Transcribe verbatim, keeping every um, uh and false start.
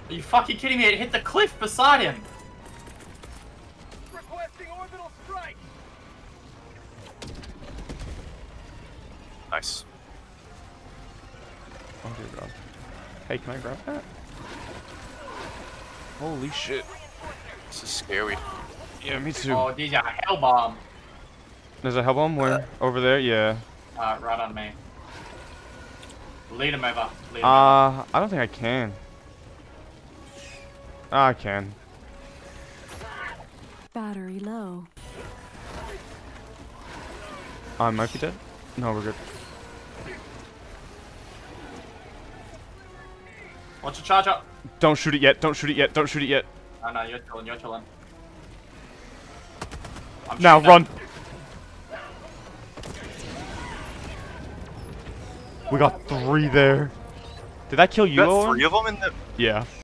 Are you fucking kidding me? It hit the cliff beside him. Requesting orbital strike. Nice. Oh dear God. Hey, can I grab that? Holy shit. This is scary. Yeah, me too. Oh, these are hell bomb. There's a hell bomb where? Over there? Yeah. Uh, right on me. Lead him over. Lead him Uh, over. I don't think I can. Ah, I can. Battery low. I might be dead. No, we're good. Watch the charge up. Don't shoot it yet. Don't shoot it yet. Don't shoot it yet. Oh no, you're chilling, you're chilling. I'm Now shooting run. at- We got three there. Did that kill you, You got Owen? three of them in the. Yeah.